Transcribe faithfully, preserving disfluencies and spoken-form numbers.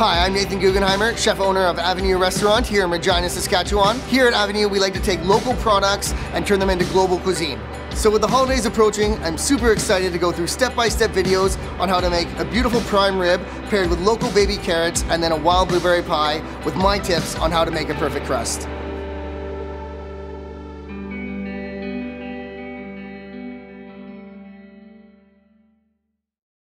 Hi, I'm Nathan Guggenheimer, chef owner of Avenue Restaurant here in Regina, Saskatchewan. Here at Avenue, we like to take local products and turn them into global cuisine. So with the holidays approaching, I'm super excited to go through step-by-step videos on how to make a beautiful prime rib paired with local baby carrots and then a wild blueberry pie with my tips on how to make a perfect crust.